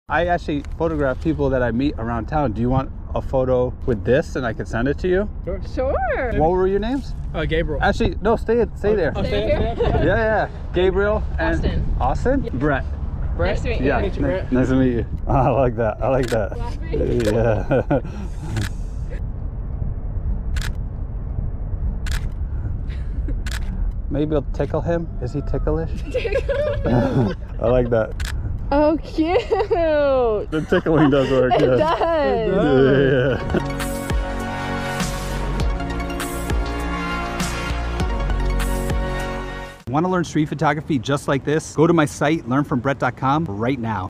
I actually photograph people that I meet around town. Do you want a photo with this and I can send it to you? Sure. What were your names? Gabriel. Actually, no, stay there. Oh, stay here? Yeah. Gabriel and Austin? Yeah. Brett. Nice to meet you. Yeah, Nice to meet you, Brett. nice to meet you. Oh, I like that. Yeah. Maybe I'll tickle him. Is he ticklish? I like that. Oh, cute. The tickling does work. It Yeah. does. Yeah. Want to learn street photography just like this? Go to my site, learnfrombrett.com right now.